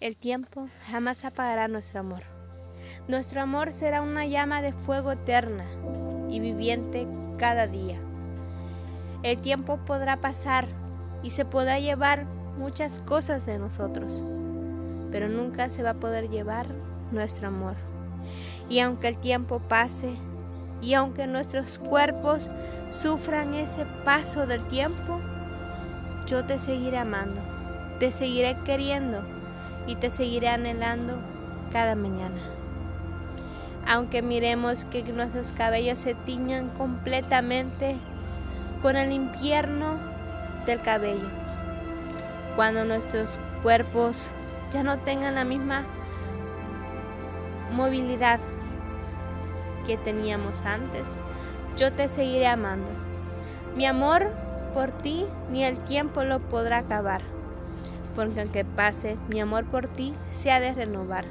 El tiempo jamás apagará nuestro amor. Nuestro amor será una llama de fuego eterna y viviente cada día. El tiempo podrá pasar y se podrá llevar muchas cosas de nosotros, pero nunca se va a poder llevar nuestro amor. Y aunque el tiempo pase, y aunque nuestros cuerpos sufran ese paso del tiempo, yo te seguiré amando, te seguiré queriendo y te seguiré anhelando cada mañana. Aunque miremos que nuestros cabellos se tiñan completamente con el invierno del cabello, cuando nuestros cuerpos ya no tengan la misma movilidad que teníamos antes, yo te seguiré amando. Mi amor por ti ni el tiempo lo podrá acabar, porque aunque pase, mi amor por ti se ha de renovar.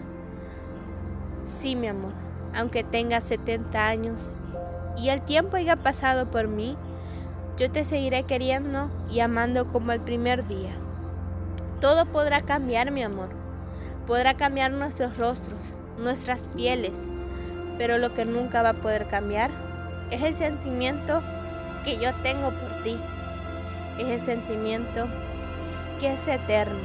Sí, mi amor, aunque tenga 70 años y el tiempo haya pasado por mí, yo te seguiré queriendo y amando como el primer día. Todo podrá cambiar, mi amor. Podrá cambiar nuestros rostros, nuestras pieles, pero lo que nunca va a poder cambiar es el sentimiento que yo tengo por ti. Es el sentimiento que es eterno.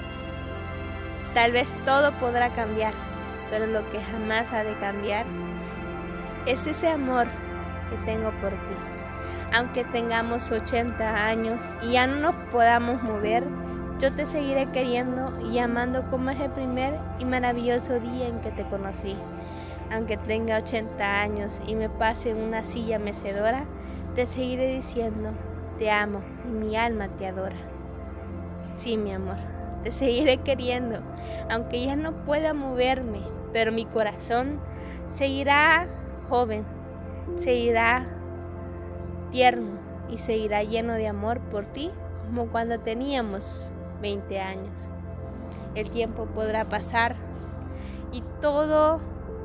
Tal vez todo podrá cambiar, pero lo que jamás ha de cambiar es ese amor que tengo por ti. Aunque tengamos 80 años y ya no nos podamos mover, yo te seguiré queriendo y amando como ese primer y maravilloso día en que te conocí. Aunque tenga 80 años y me pase en una silla mecedora, te seguiré diciendo, te amo y mi alma te adora. Sí, mi amor, te seguiré queriendo, aunque ya no pueda moverme, pero mi corazón seguirá joven, seguirá tierno y seguirá lleno de amor por ti como cuando teníamos 20 años. El tiempo podrá pasar y todo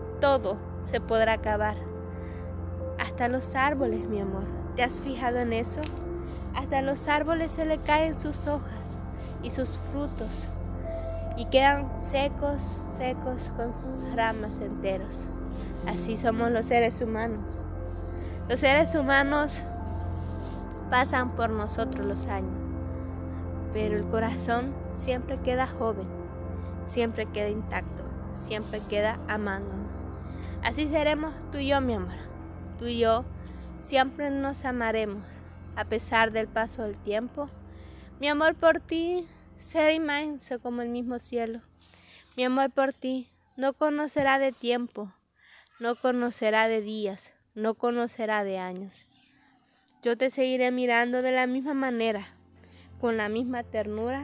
se podrá acabar. Hasta los árboles, mi amor, ¿te has fijado en eso? Hasta los árboles se le caen sus hojas y sus frutos y quedan secos con sus ramas enteros. Así somos los seres humanos. Los seres humanos pasan por nosotros los años, pero el corazón siempre queda joven, siempre queda intacto, siempre queda amándonos. Así seremos tú y yo, mi amor. Tú y yo siempre nos amaremos a pesar del paso del tiempo. Mi amor por ti será inmenso como el mismo cielo. Mi amor por ti no conocerá de tiempo, no conocerá de días, no conocerá de años. Yo te seguiré mirando de la misma manera, con la misma ternura.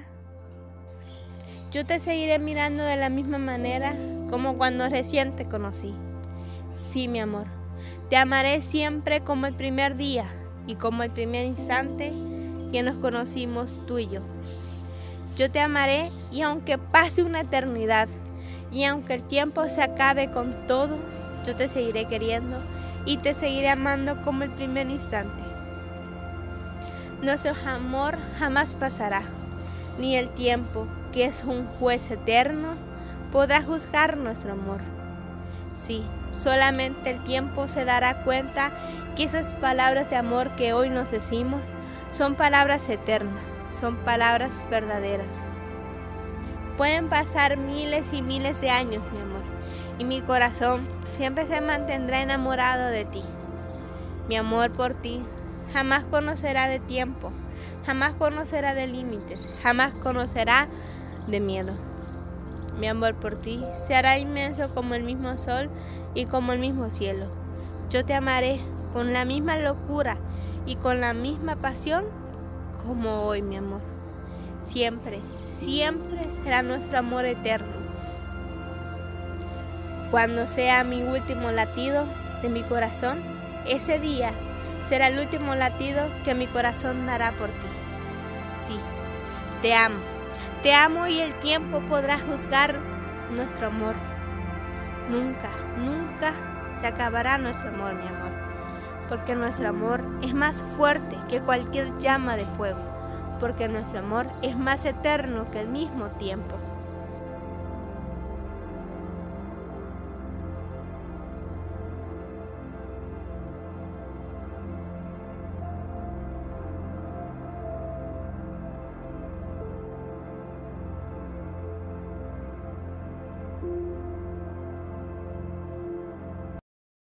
Yo te seguiré mirando de la misma manera como cuando recién te conocí. Sí, mi amor, te amaré siempre como el primer día y como el primer instante que nos conocimos tú y yo. Yo te amaré y aunque pase una eternidad y aunque el tiempo se acabe con todo, yo te seguiré queriendo y te seguiré amando como el primer instante. Nuestro amor jamás pasará, ni el tiempo, que es un juez eterno, podrá juzgar nuestro amor. Sí, solamente el tiempo se dará cuenta que esas palabras de amor que hoy nos decimos son palabras eternas, son palabras verdaderas. Pueden pasar miles y miles de años, mi amor, y mi corazón siempre se mantendrá enamorado de ti. Mi amor por ti jamás conocerá de tiempo, jamás conocerá de límites, jamás conocerá de miedo. Mi amor por ti se hará inmenso como el mismo sol y como el mismo cielo. Yo te amaré con la misma locura y con la misma pasión como hoy, mi amor. Siempre, siempre será nuestro amor eterno. Cuando sea mi último latido de mi corazón, ese día será el último latido que mi corazón dará por ti. Sí, te amo y el tiempo podrá juzgar nuestro amor. Nunca se acabará nuestro amor, mi amor, porque nuestro amor es más fuerte que cualquier llama de fuego, porque nuestro amor es más eterno que el mismo tiempo.